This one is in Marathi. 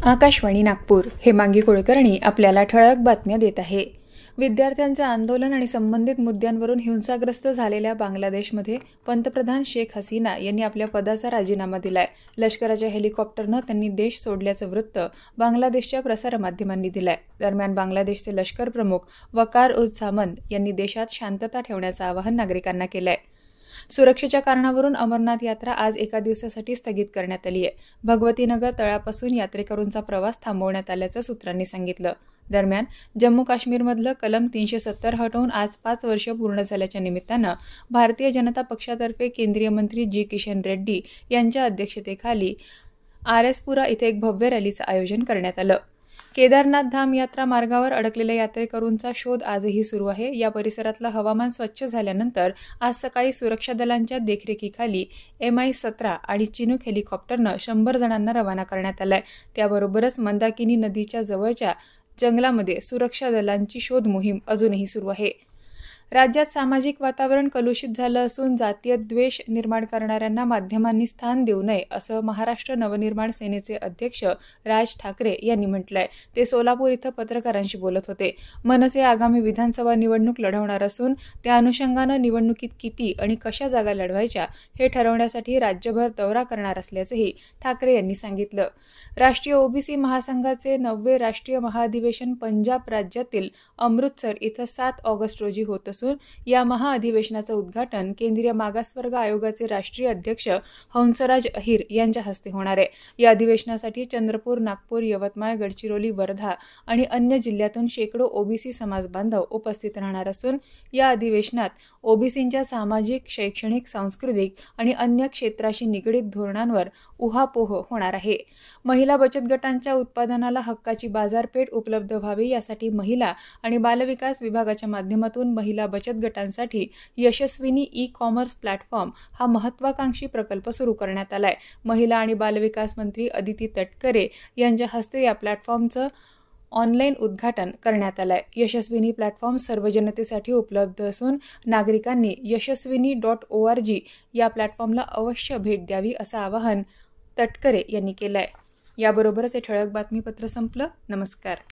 आकाशवाणी नागपूर हेमांगी कुलकर्णी आपल्याला ठळक बातम्या देत आहे. विद्यार्थ्यांचे आंदोलन आणि संबंधित मुद्द्यांवरून हिंसाग्रस्त झालेल्या बांगलादेशमध्ये पंतप्रधान शेख हसीना यांनी आपल्या पदाचा राजीनामा दिलाय. लष्कराच्या हेलिकॉप्टरनं त्यांनी देश सोडल्याचं वृत्त बांगलादेशच्या प्रसारमाध्यमांनी दिलंय. दरम्यान बांगलादेशचे लष्कर प्रमुख वकार उझ झामान यांनी देशात शांतता ठेवण्याचं आवाहन नागरिकांना केलंय. सुरक्षेच्या कारणावरून अमरनाथ यात्रा आज एका दिवसासाठी स्थगित करण्यात आली आहे. भगवतीनगर तळापासून यात्रेकरूंचा प्रवास थांबवण्यात आल्याचं सूत्रांनी सांगितलं. दरम्यान जम्मू काश्मीरमधलं कलम 370 हटवून आज 5 वर्ष पूर्ण झाल्याच्या निमित्तानं भारतीय जनता पक्षातर्फे केंद्रीय मंत्री जी किशन रेड्डी यांच्या अध्यक्षतेखाली आरएसपुरा इथे एक भव्य रॅलीचं आयोजन करण्यात आलं. केदारनाथ धाम यात्रा मार्गावर अडकलेल्या यात्रेकरूंचा शोध आजही सुरू आहे. या परिसरातलं हवामान स्वच्छ झाल्यानंतर आज सकाळी सुरक्षा दलांच्या देखरेखीखाली MI-17 आणि चिनूक हेलिकॉप्टरनं 100 जणांना रवाना करण्यात आलंय. त्याबरोबरच मंदाकिनी नदीच्या जवळच्या जंगलामध्ये सुरक्षा दलांची शोध मोहीम अजूनही सुरू आहे. राज्यात सामाजिक वातावरण कलुषित झालं असून जातीय द्वेष निर्माण करणाऱ्यांना माध्यमांनी स्थान देऊ नये असं महाराष्ट्र नवनिर्माण सेनेचे अध्यक्ष राज ठाकरे यांनी म्हटलंय. ते सोलापूर इथं पत्रकारांशी बोलत होते. मनसे आगामी विधानसभा निवडणूक लढवणार असून त्या अनुषंगानं निवडणुकीत किती आणि कशा जागा लढवायच्या हे ठरवण्यासाठी राज्यभर दौरा करणार असल्याचंही ठाकरे यांनी सांगितलं. राष्ट्रीय ओबीसी महासंघाचे 9वे राष्ट्रीय महाअधिवेशन पंजाब राज्यातील अमृतसर इथं 7 ऑगस्ट रोजी होत असून या महाअधिवेशनाचं उद्घाटन केंद्रीय मागासवर्ग आयोगाचे राष्ट्रीय अध्यक्ष हंसराज अहिर यांच्या हस्ते होणार आहे. या अधिवेशनासाठी चंद्रपूर, नागपूर, यवतमाळ, गडचिरोली, वर्धा आणि अन्य जिल्ह्यातून शेकडो ओबीसी समाज बांधव उपस्थित राहणार असून या अधिवेशनात ओबीसींच्या सामाजिक, शैक्षणिक, सांस्कृतिक आणि अन्य क्षेत्राशी निगडीत धोरणांवर उहापोह होणार आहे. महिला बचत गटांच्या उत्पादनाला हक्काची बाजारपेठ उपलब्ध व्हावी यासाठी महिला आणि बालविकास विभागाच्या माध्यमातून महिला बचत गटांसाठी यशस्विनी ई-कॉमर्स प्लॅटफॉर्म हा महत्वाकांक्षी प्रकल्प सुरू करण्यात आलाय. महिला आणि बालविकास मंत्री अदिती तटकरे यांच्या हस्ते या प्लॅटफॉर्मचं ऑनलाईन उद्घाटन करण्यात आलंय. यशस्विनी प्लॅटफॉर्म सर्व जनतेसाठी उपलब्ध असून नागरिकांनी yashaswini.org या प्लॅटफॉर्मला अवश्य भेट द्यावी असं आवाहन तटकरे यांनी केलंय. याबरोबरच हे ठळक बातमीपत्र संपलं. नमस्कार.